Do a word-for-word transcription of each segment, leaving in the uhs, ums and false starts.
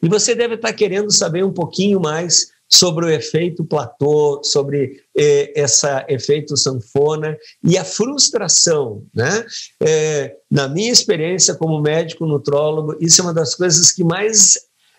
E você deve estar querendo saber um pouquinho mais sobre o efeito platô, sobre eh, esse efeito sanfona e a frustração, né? É, na minha experiência como médico nutrólogo, isso é uma das coisas que mais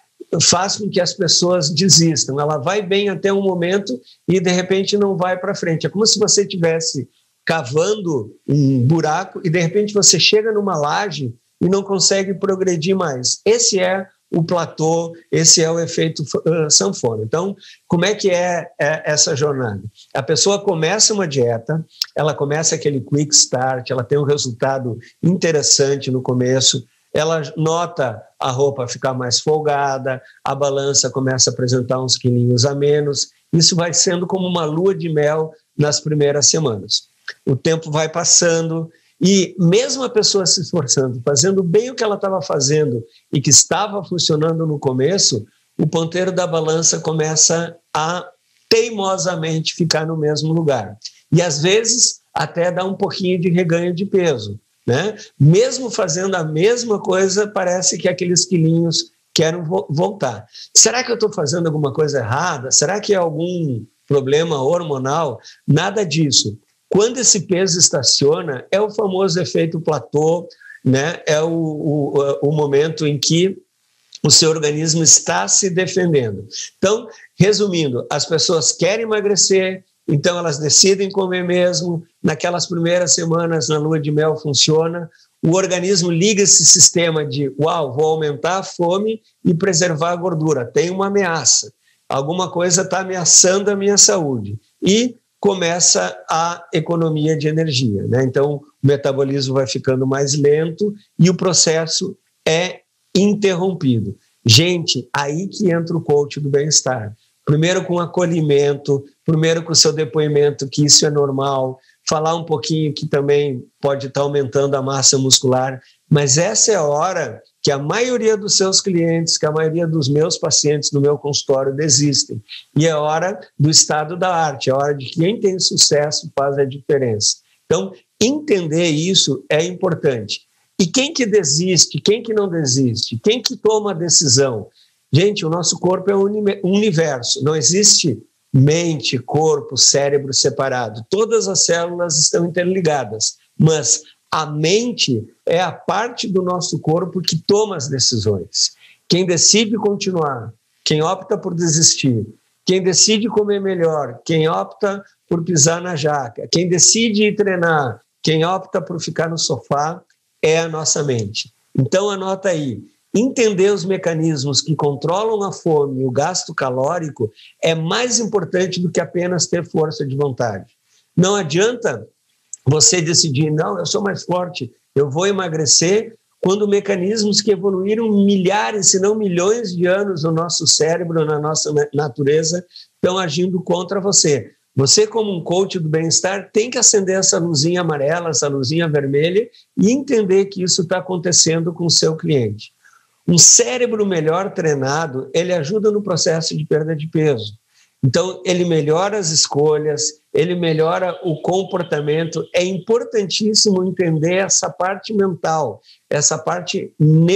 faz com que as pessoas desistam. Ela vai bem até um momento e, de repente, não vai para frente. É como se você estivesse cavando um buraco e, de repente, você chega numa laje e não consegue progredir mais. Esse é o platô, esse é o efeito uh, sanfona. Então, como é que é, é essa jornada? A pessoa começa uma dieta, ela começa aquele quick start, ela tem um resultado interessante no começo, ela nota a roupa ficar mais folgada, a balança começa a apresentar uns quilinhos a menos, isso vai sendo como uma lua de mel nas primeiras semanas. O tempo vai passando, e mesmo a pessoa se esforçando, fazendo bem o que ela estava fazendo e que estava funcionando no começo, o ponteiro da balança começa a teimosamente ficar no mesmo lugar. E às vezes até dá um pouquinho de reganho de peso, né? Mesmo fazendo a mesma coisa, parece que aqueles quilinhos querem vo- voltar. Será que eu estou fazendo alguma coisa errada? Será que é algum problema hormonal? Nada disso. Quando esse peso estaciona, é o famoso efeito platô, né? É o, o, o momento em que o seu organismo está se defendendo. Então, resumindo, as pessoas querem emagrecer, então elas decidem comer mesmo, naquelas primeiras semanas na lua de mel funciona, o organismo liga esse sistema de, uau, vou aumentar a fome e preservar a gordura, tem uma ameaça, alguma coisa está ameaçando a minha saúde, e começa a economia de energia, né? Então, o metabolismo vai ficando mais lento e o processo é interrompido. Gente, aí que entra o coach do bem-estar. Primeiro com acolhimento, primeiro com o seu depoimento que isso é normal, falar um pouquinho que também pode estar aumentando a massa muscular, mas essa é a hora que a maioria dos seus clientes, que a maioria dos meus pacientes no meu consultório desistem. E é hora do estado da arte, é hora de que quem tem sucesso faz a diferença. Então, entender isso é importante. E quem que desiste, quem que não desiste, quem que toma a decisão? Gente, o nosso corpo é um universo, não existe mente, corpo, cérebro separado. Todas as células estão interligadas, mas a mente é a parte do nosso corpo que toma as decisões. Quem decide continuar, quem opta por desistir, quem decide comer melhor, quem opta por pisar na jaca, quem decide ir treinar, quem opta por ficar no sofá, é a nossa mente. Então, anota aí. Entender os mecanismos que controlam a fome e o gasto calórico é mais importante do que apenas ter força de vontade. Não adianta você decidir, não, eu sou mais forte, eu vou emagrecer, quando mecanismos que evoluíram milhares, se não milhões de anos no nosso cérebro, na nossa natureza, estão agindo contra você. Você, como um coach do bem-estar, tem que acender essa luzinha amarela, essa luzinha vermelha e entender que isso está acontecendo com o seu cliente. Um cérebro melhor treinado, ele ajuda no processo de perda de peso. Então, ele melhora as escolhas, ele melhora o comportamento. É importantíssimo entender essa parte mental, essa parte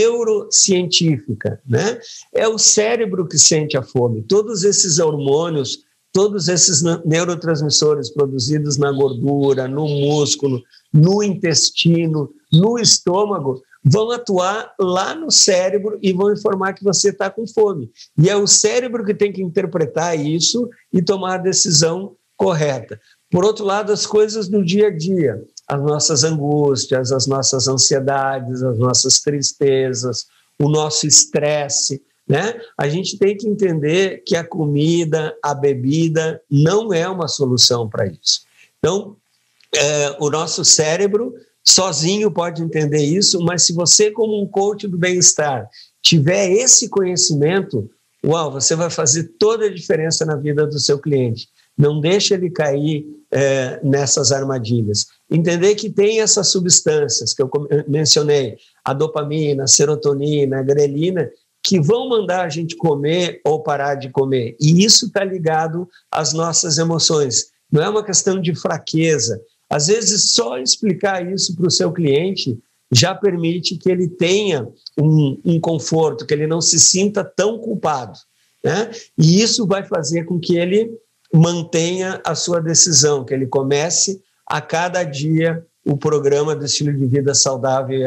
neurocientífica, né? É o cérebro que sente a fome. Todos esses hormônios, todos esses neurotransmissores produzidos na gordura, no músculo, no intestino, no estômago, vão atuar lá no cérebro e vão informar que você está com fome. E é o cérebro que tem que interpretar isso e tomar a decisão correta. Por outro lado, as coisas do dia a dia, as nossas angústias, as nossas ansiedades, as nossas tristezas, o nosso estresse, né? A gente tem que entender que a comida, a bebida não é uma solução para isso. Então, é, o nosso cérebro sozinho pode entender isso, mas se você, como um coach do bem-estar, tiver esse conhecimento, uau, você vai fazer toda a diferença na vida do seu cliente. Não deixe ele cair é, nessas armadilhas. Entender que tem essas substâncias que eu mencionei, a dopamina, a serotonina, a grelina, que vão mandar a gente comer ou parar de comer. E isso está ligado às nossas emoções. Não é uma questão de fraqueza. Às vezes, só explicar isso para o seu cliente já permite que ele tenha um, um conforto, que ele não se sinta tão culpado, né? E isso vai fazer com que ele mantenha a sua decisão, que ele comece a cada dia o programa do estilo de vida saudável